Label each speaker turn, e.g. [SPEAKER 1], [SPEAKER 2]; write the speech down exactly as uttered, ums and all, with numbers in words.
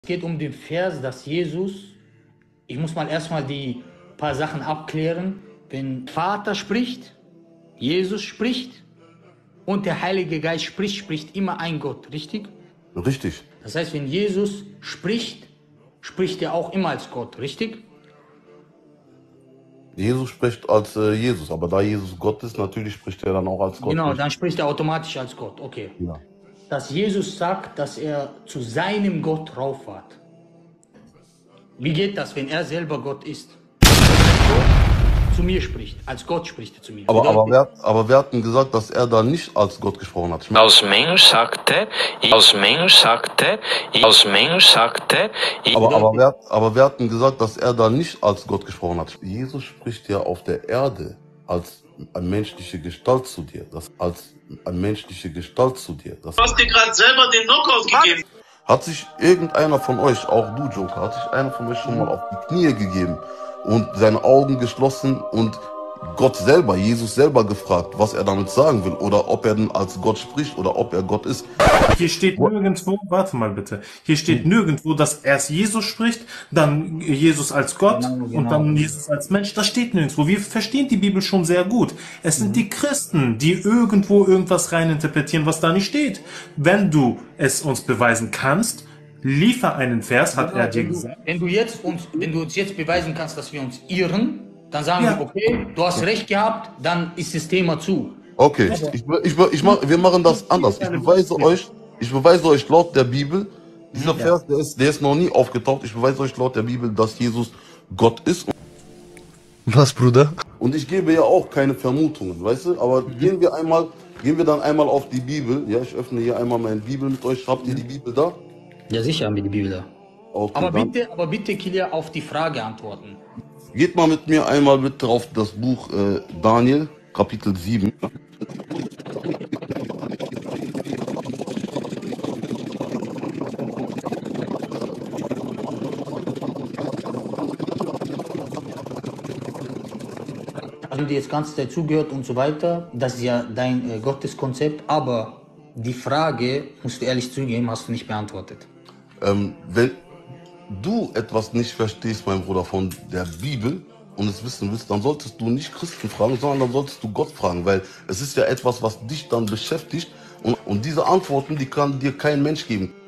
[SPEAKER 1] Es geht um den Vers, dass Jesus, ich muss mal erstmal die paar Sachen abklären. Wenn Vater spricht, Jesus spricht und der Heilige Geist spricht, spricht immer ein Gott, richtig?
[SPEAKER 2] Richtig.
[SPEAKER 1] Das heißt, wenn Jesus spricht, spricht er auch immer als Gott, richtig?
[SPEAKER 2] Jesus spricht als äh, Jesus, aber da Jesus Gott ist, natürlich spricht er dann auch als Gott.
[SPEAKER 1] Genau,
[SPEAKER 2] richtig?
[SPEAKER 1] dann spricht er automatisch als Gott, okay.
[SPEAKER 2] Ja.
[SPEAKER 1] Dass Jesus sagt, dass er zu seinem Gott rauffahrt. Wie geht das, wenn er selber Gott ist? Zu mir spricht, als Gott spricht er zu mir.
[SPEAKER 2] Aber, aber, wer, aber wer hat denn gesagt, dass er da nicht als Gott gesprochen hat?
[SPEAKER 3] Als Mensch sagt er, als Mensch sagt er, als Mensch sagt er.
[SPEAKER 2] Aber, aber, wer, aber wer hat denn gesagt, dass er da nicht als Gott gesprochen hat? Jesus spricht ja auf der Erde als eine menschliche Gestalt zu dir. Das als eine menschliche Gestalt zu dir. Das
[SPEAKER 4] Du hast dir gerade selber den Knockout gegeben.
[SPEAKER 2] Hat sich irgendeiner von euch, auch du Joker, hat sich einer von euch schon mal auf die Knie gegeben und seine Augen geschlossen und Gott selber, Jesus selber gefragt, was er damit sagen will oder ob er denn als Gott spricht oder ob er Gott ist?
[SPEAKER 5] Hier steht nirgendwo, warte mal bitte, hier steht nirgendwo, dass erst Jesus spricht, dann Jesus als Gott
[SPEAKER 1] Genau, genau.
[SPEAKER 5] und dann Jesus als Mensch. Das steht nirgendwo. Wir verstehen die Bibel schon sehr gut. Es sind die Christen, die irgendwo irgendwas reininterpretieren, was da nicht steht. Wenn du es uns beweisen kannst, liefer einen Vers, hat er dir
[SPEAKER 1] wenn, du,
[SPEAKER 5] gesagt.
[SPEAKER 1] wenn, du jetzt uns, wenn du uns jetzt beweisen kannst, dass wir uns irren, dann sagen
[SPEAKER 5] Ja.
[SPEAKER 1] wir, okay, du hast recht gehabt, dann ist das Thema zu.
[SPEAKER 2] Okay, ich, ich, ich mach, wir machen das anders. Ich beweise euch, ich beweise euch laut der Bibel, dieser Vers, der ist, der ist noch nie aufgetaucht. Ich beweise euch laut der Bibel, dass Jesus Gott ist.
[SPEAKER 6] Was, Bruder?
[SPEAKER 2] Und ich gebe ja auch keine Vermutungen, weißt du? Aber gehen wir einmal, gehen wir dann einmal auf die Bibel. Ja, ich öffne hier einmal meine Bibel mit euch. Habt ihr die Bibel da?
[SPEAKER 1] Ja, sicher haben wir die Bibel da.
[SPEAKER 2] Okay,
[SPEAKER 1] Aber
[SPEAKER 2] dann
[SPEAKER 1] bitte, aber bitte, Kilia, auf die Frage antworten.
[SPEAKER 2] geht mal mit mir einmal bitte auf das Buch äh, Daniel, Kapitel sieben.
[SPEAKER 1] Also die jetzt ganze Zeit zugehört und so weiter, das ist ja dein äh, Gotteskonzept, aber die Frage, musst du ehrlich zugeben, hast du nicht beantwortet.
[SPEAKER 2] Ähm, wenn du etwas nicht verstehst, mein Bruder, von der Bibel und es wissen willst, dann solltest du nicht Christen fragen, sondern dann solltest du Gott fragen, weil es ist ja etwas, was dich dann beschäftigt und, und diese Antworten, die kann dir kein Mensch geben.